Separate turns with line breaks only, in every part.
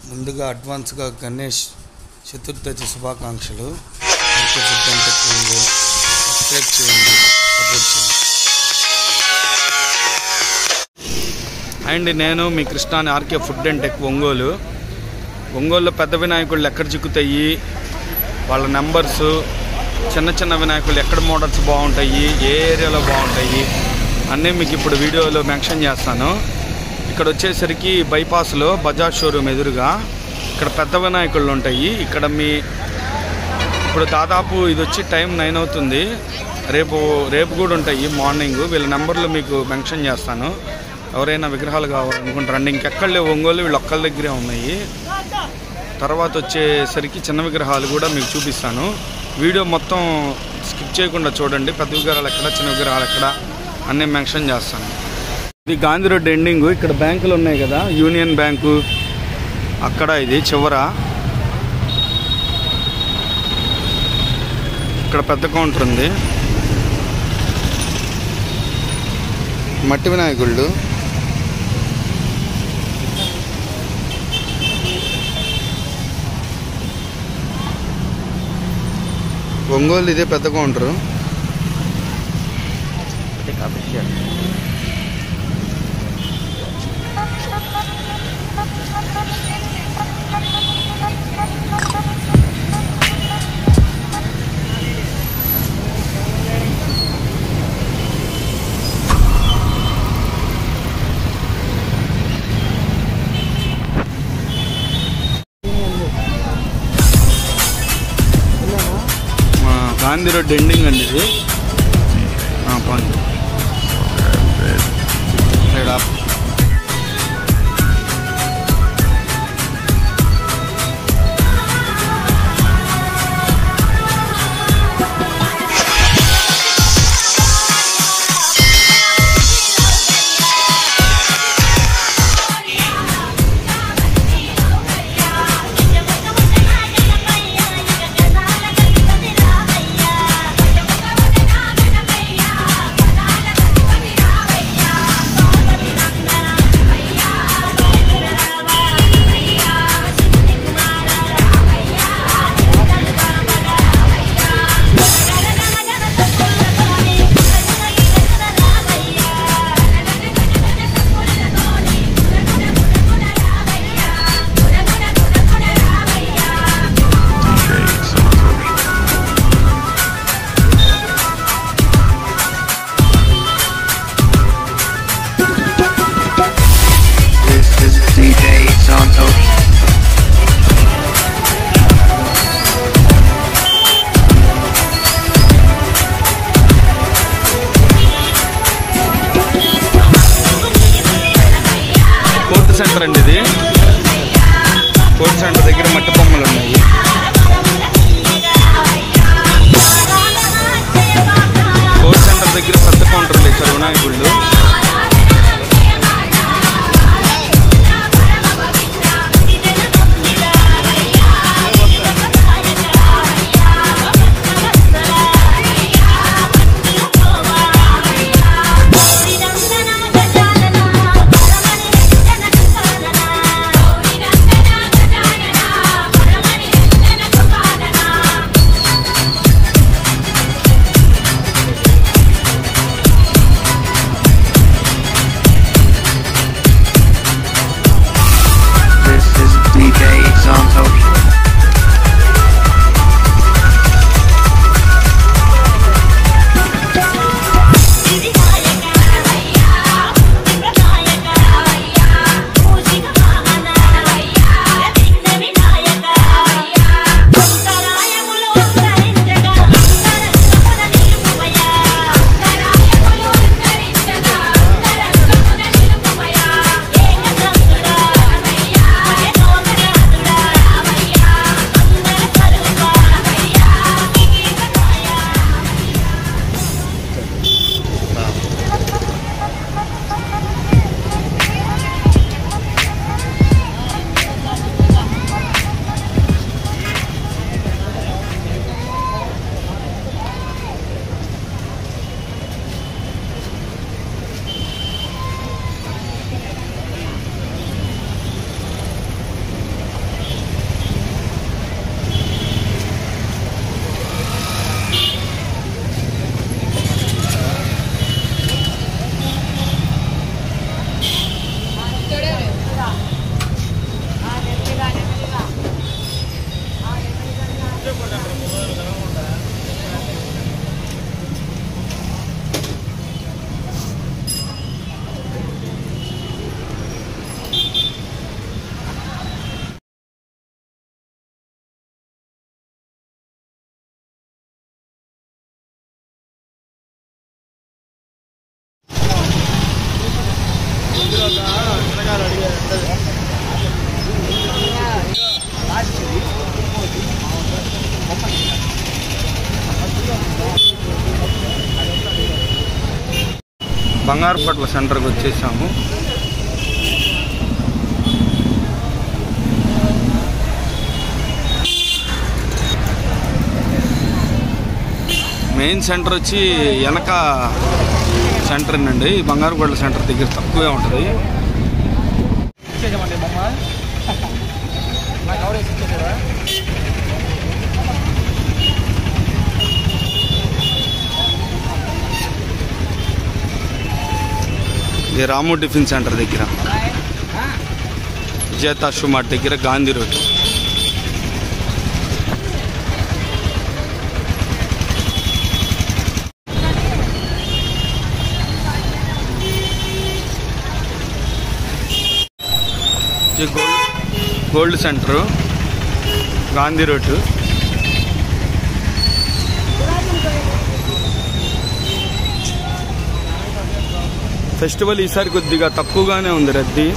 ముందుగా అడ్వాన్స్గా గణేష్ చతుర్థి శుభాకాంక్షలు. సబ్స్క్రైబ్ చేయండి, సపోర్ట్ చేయండి. అండ్ నేను మీ కృష్ణాని ఆర్కే ఫుడ్ అండ్ టెక్ ఒంగోలులో పెద్ద వినాయకుళ్ళు ఎక్కడ చిక్కుతాయి, వాళ్ళ నెంబర్సు, చిన్న చిన్న వినాయకులు ఎక్కడ మోడల్స్ బాగుంటాయి, ఏ ఏరియాలో బాగుంటాయి అన్నీ మీకు ఇప్పుడు వీడియోలో మెన్షన్ చేస్తాను. ఇక్కడ వచ్చేసరికి బైపాస్లో బజాజ్ షోరూమ్ ఎదురుగా ఇక్కడ పెద్ద వినాయకుళ్ళు ఉంటాయి. ఇక్కడ ఇప్పుడు దాదాపు ఇది వచ్చి టైం 9 అవుతుంది. రేపు కూడా ఉంటాయి మార్నింగ్. వీళ్ళ నెంబర్లు మీకు మెన్షన్ చేస్తాను. ఎవరైనా విగ్రహాలు కావాలనుకుంటారండి. ఇంకెక్కడ లేవు ఒంగోలు, వీళ్ళు ఒక్కళ్ళ దగ్గరే ఉన్నాయి. తర్వాత వచ్చేసరికి చిన్న విగ్రహాలు కూడా మీకు చూపిస్తాను. వీడియో మొత్తం స్కిప్ చేయకుండా చూడండి. పెద్ద విగ్రహాలు ఎక్కడ, చిన్న విగ్రహాలు ఎక్కడ అన్నీ మెన్షన్ చేస్తాను. ఇది గాంధీ రోడ్ ఎండింగ్. ఇక్కడ బ్యాంకులు ఉన్నాయి కదా, యూనియన్ బ్యాంకు అక్కడ ఇది చివర. ఇక్కడ పెద్ద కౌంటర్ ఉంది. మట్టి వినాయకుళ్ళు, ఒంగోలు ఇదే పెద్ద కౌంటరు. గాంధీ రోడ్ ఎండింగ్ అండి ఇది. పోండి సెంటర్ అండి ఇది. కోర్ట్ సెంటర్ దగ్గర మట్టి బొమ్మలు ఉన్నాయి. కోర్ట్ సెంటర్ దగ్గర పెద్ద కౌంటర్లు ఇచ్చారు వినాయకుళ్ళు. బంగారుపట్ల సెంటర్కి వచ్చేసాము. మెయిన్ సెంటర్ వచ్చి వెనక సెంటర్ అండి. బంగారుపట్ల సెంటర్ దగ్గర తక్కువే ఉంటుంది. ఇది రాము టిఫిన్ సెంటర్ దగ్గర, విజేత షూ మార్ట్ దగ్గర, Gandhi road. Gold centre, Gandhi road. Festival ఈసారి కొద్దిగా తక్కువగానే ఉంది రద్దీ.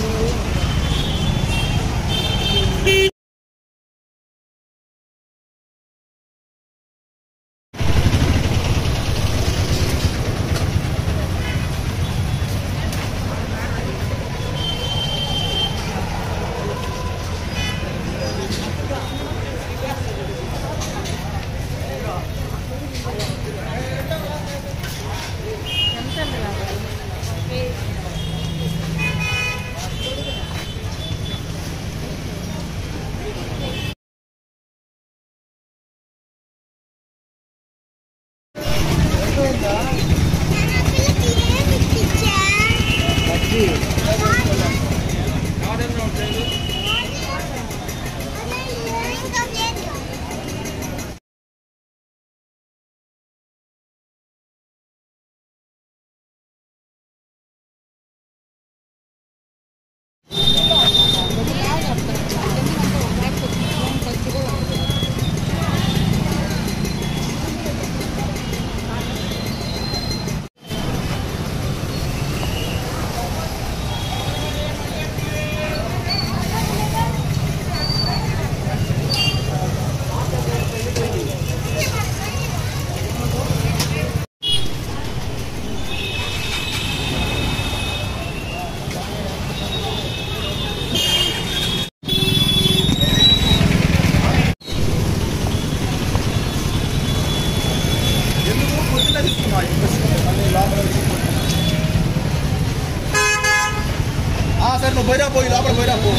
सर मैं भैया पोई लोपल भैया पो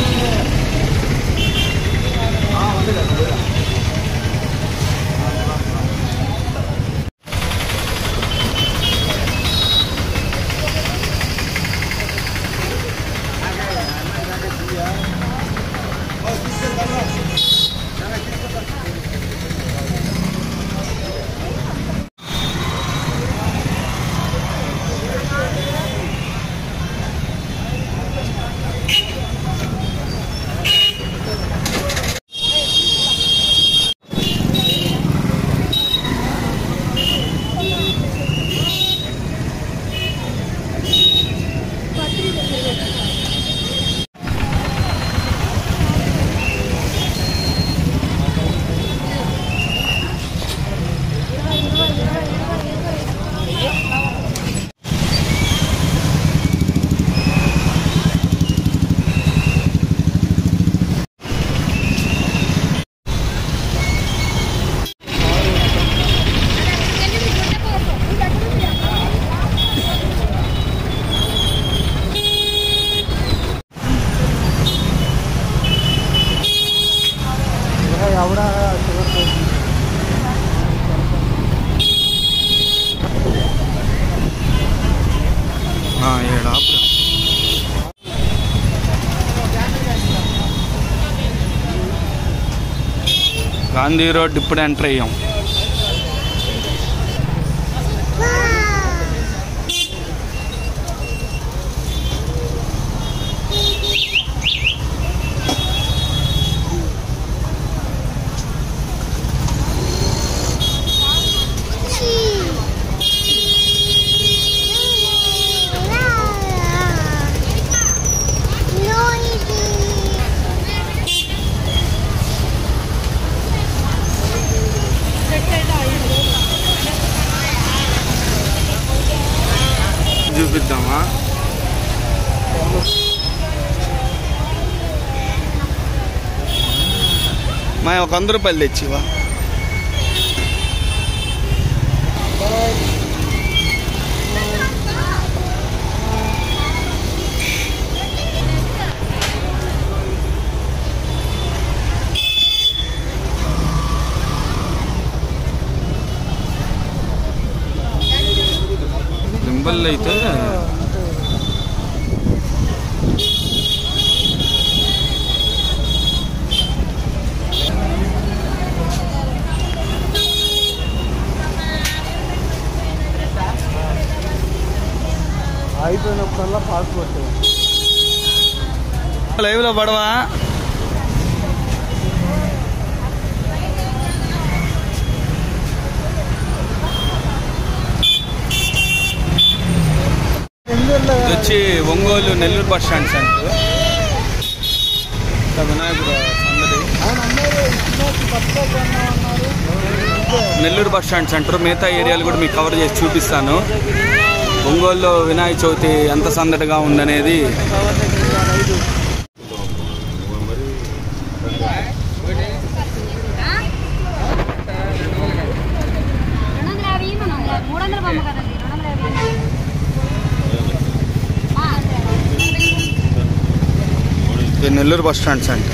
గాంధీ రోడ్ ఇప్పుడు ఎంటర్ అయ్యాం. మా ఒక 100 రూపాయలు తెచ్చివా. లింబల్లో అయితే
అయిపోయినప్పుడల్లా పాస్పోర్ట్
లైవ్లో పడవా. ఇది వచ్చి Ongole Nellore bus stand centre. వినాయకుడు సందడి నెల్లూరు బస్ స్టాండ్ సెంటర్. మిగతా ఏరియాలు కూడా మీకు కవర్ చేసి చూపిస్తాను. ఒంగోలులో వినాయక చవితి ఎంత సందడిగా ఉందనేది. Nellore bus stand centre.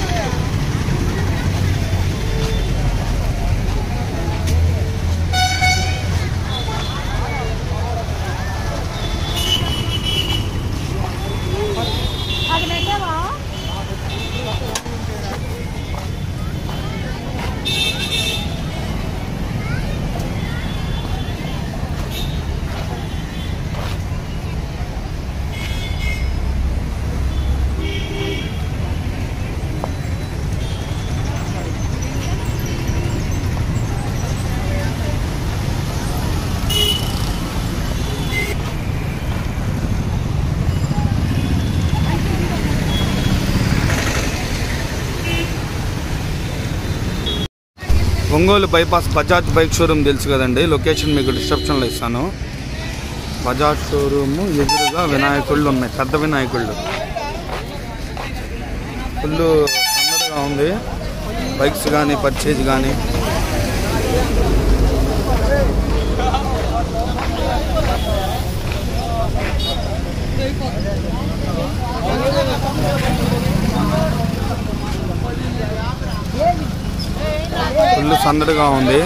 Ongole bypass Bajaj bike showroom తెలుసు కదండి. లొకేషన్ మీకు డిస్క్రిప్షన్లో ఇస్తాను. బజాజ్ షోరూము ఎదురుగా వినాయకుళ్ళు ఉన్నాయి, పెద్ద వినాయకుళ్ళు. ఫుల్ సందడిగా ఉంది. బైక్స్ కానీ పర్చేజ్ కానీ. ఫుల్ సందడిగా ఉంది.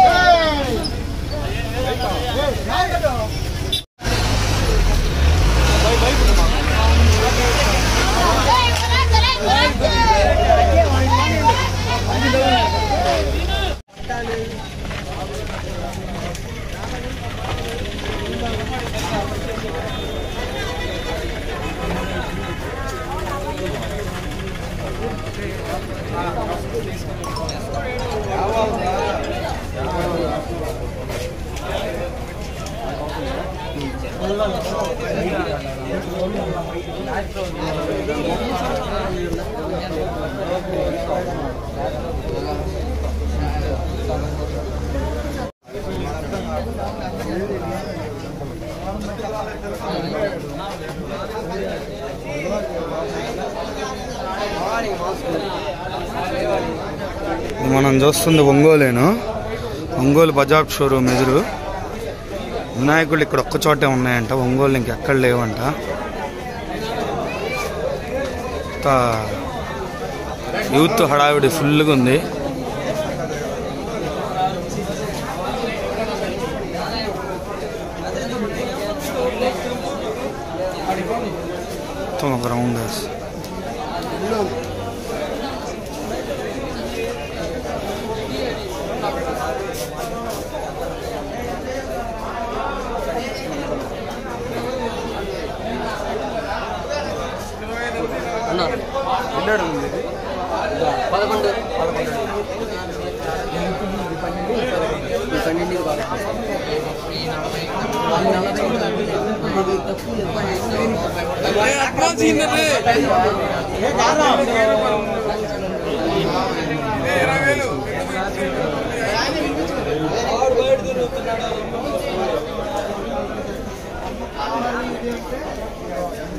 మనం చూస్తుంది ఒంగోలేను. ఒంగోలు బజాజ్ షోరూమ్ ఎదురు. వినాయకుళ్ళు ఇక్కడ ఒక్క చోటే ఉన్నాయంట, ఒంగోలు ఇంకెక్కడ లేవంట. యూత్ హడావిడి ఫుల్గా ఉంది. మొత్తం ఒక రౌండ్ వేసి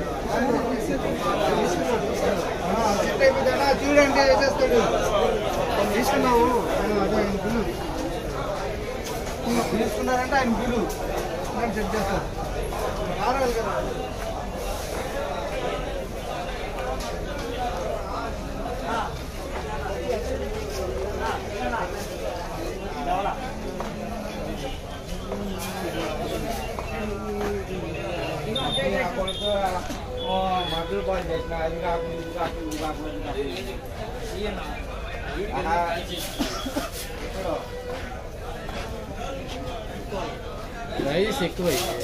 చూడండి తీసుకున్నాము తీసుకున్నారంటే ఆయన బిల్లు చెక్ చేస్తారు రావాలి కదా మధుర బాగా చేసిన అది కాకుండా రైస్ ఎక్కువ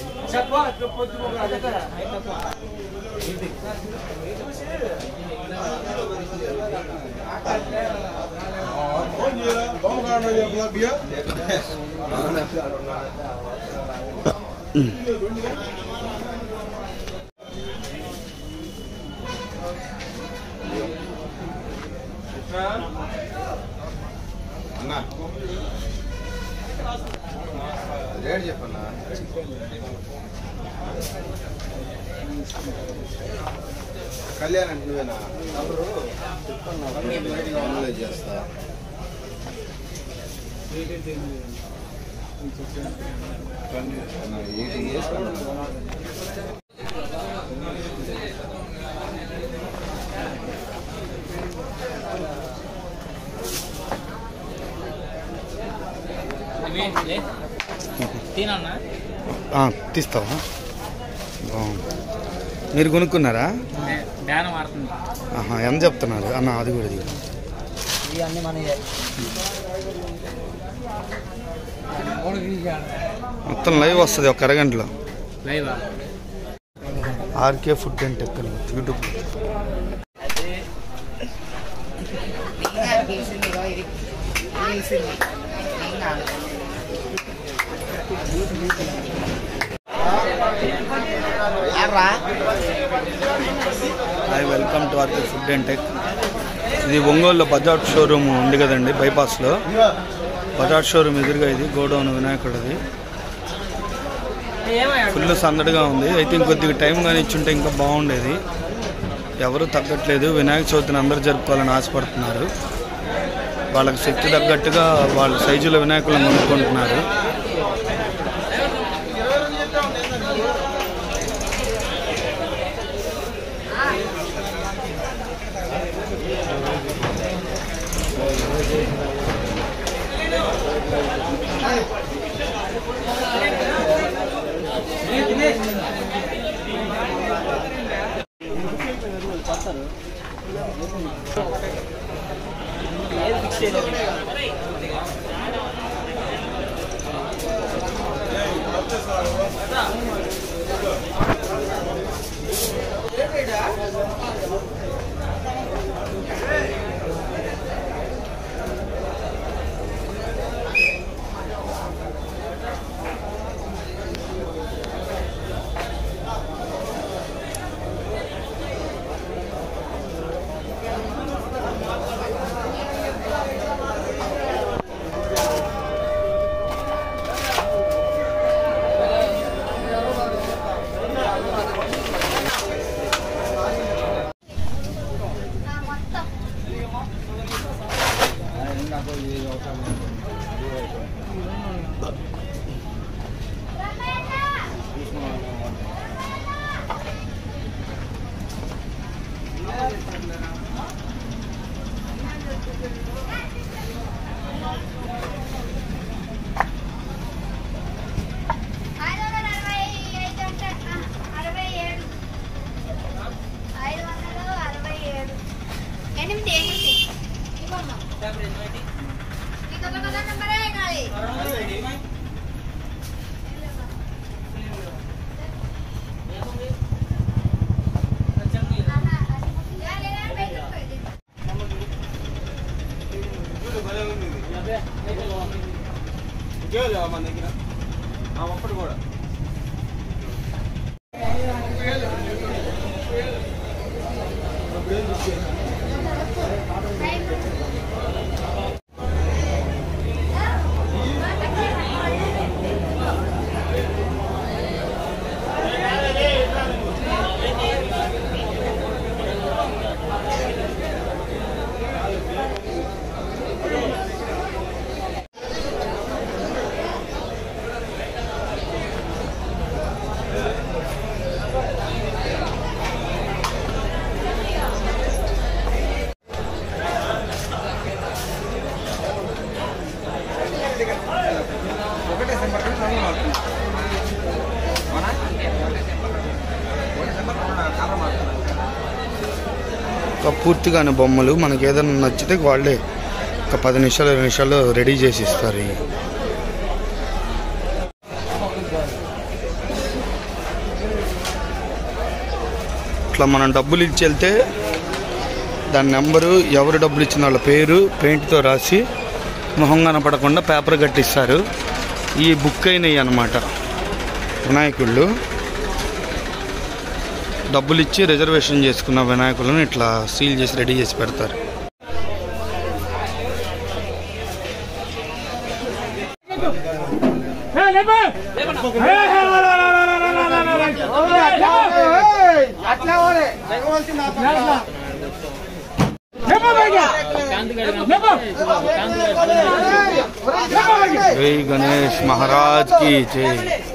అన్నా రేట్ చెప్పన్నా కళ్యాణ్ అంటే నువ్వేనా చేస్తా
తీస్తావా మీరు కొనుక్కున్నారా ఎంత చెప్తున్నారు అన్న అది కూడా మొత్తం లైవ్ వస్తుంది ఒక అరగంటలో RK food and tech YouTube hi welcome to RK food and tech. ఇది ఒంగోలులో బజాజ్ షోరూమ్ ఉంది కదండి, బైపాస్లో బజాజ్ షోరూమ్ ఎదురుగా ఇది గోడౌన్ వినాయకుడిది. ఫుల్ సందడిగా ఉంది. అయితే ఇంకొద్దిగా టైం కానీ ఇచ్చుంటే ఇంకా బాగుండేది. ఎవరు తగ్గట్లేదు. వినాయక చవితిని అందరూ జరుపుకోవాలని ఆశపడుతున్నారు. వాళ్ళకి శక్తి తగ్గట్టుగా వాళ్ళ సైజులో వినాయకులను కొనుక్కుంటున్నారు. మన దగ్గర ఒక్కటి కూడా పూర్తిగానే బొమ్మలు. మనకి ఏదైనా నచ్చితే వాళ్ళే ఒక 10 నిమిషాలు 20 నిమిషాల్లో రెడీ చేసి ఇస్తారు. ఇట్లా మనం డబ్బులు ఇచ్చి వెళ్తే దాని నెంబరు, ఎవరు డబ్బులు ఇచ్చిన వాళ్ళ పేరు పెయింట్తో రాసి మొహం కనపడకుండా పేపర్ కట్టిస్తారు. ఈ బుక్ అయినవి అన్నమాట వినాయకుళ్ళు. డబ్బులు ఇచ్చి రిజర్వేషన్ చేసుకున్న వినాయకులను ఇట్లా సీల్ చేసి రెడీ చేసి పెడతారు. జై గణేష్ మహారాజ్ की जय.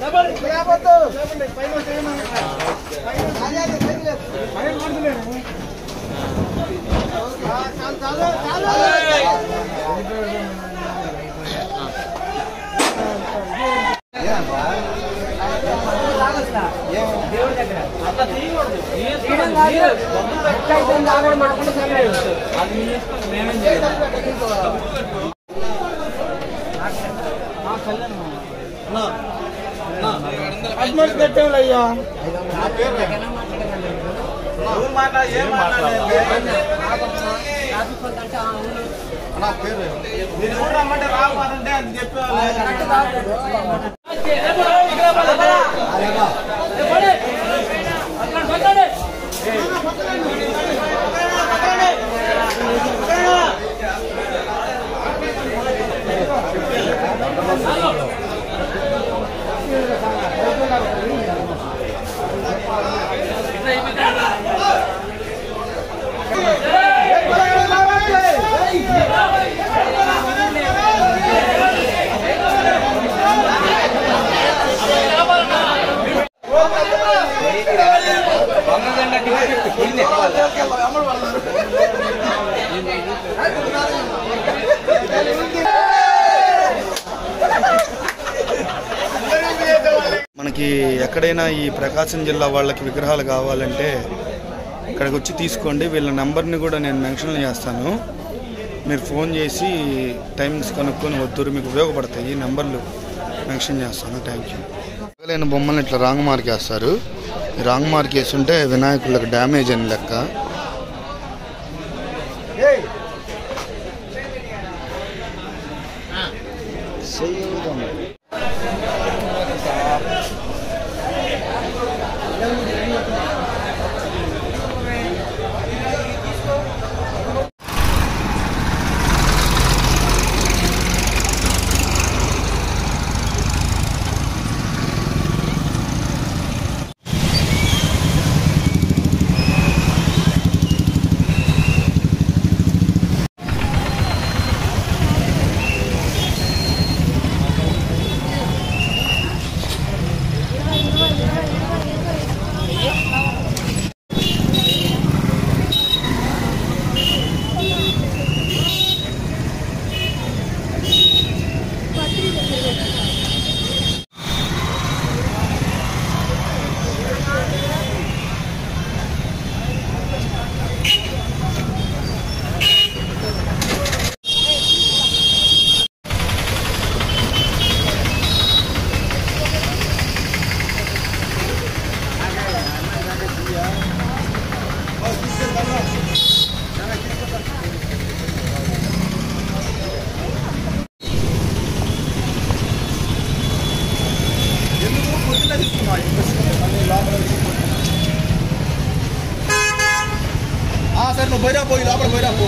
మనకి ఎక్కడైనా ఈ ప్రకాశం జిల్లా వాళ్ళకి విగ్రహాలు కావాలంటే ఇక్కడికి వచ్చి తీసుకోండి. వీళ్ళ నెంబర్ని కూడా నేను మెన్షన్ చేస్తాను. మీరు ఫోన్ చేసి టైమింగ్స్ కనుక్కొని వద్దురు, మీకు ఉపయోగపడతాయి. నెంబర్లు మెన్షన్ చేస్తాను. Thank you. లేని బొమ్మలు ఇట్లా రాంగ్ మార్క్ వేస్తారు. రాంగ్ మార్క్ వేస్తుంటే వినాయకులకు డ్యామేజ్ అని లెక్క.
सर नो बैरा पोई लापड़ बैरा पो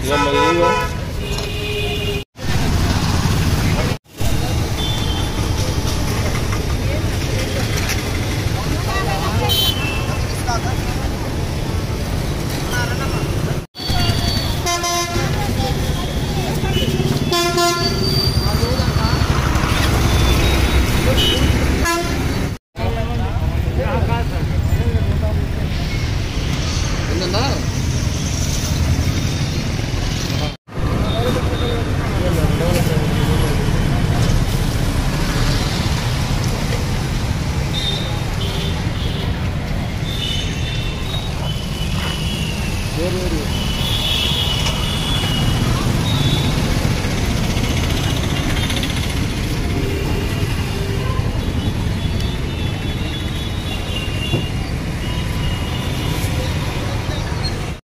వేరు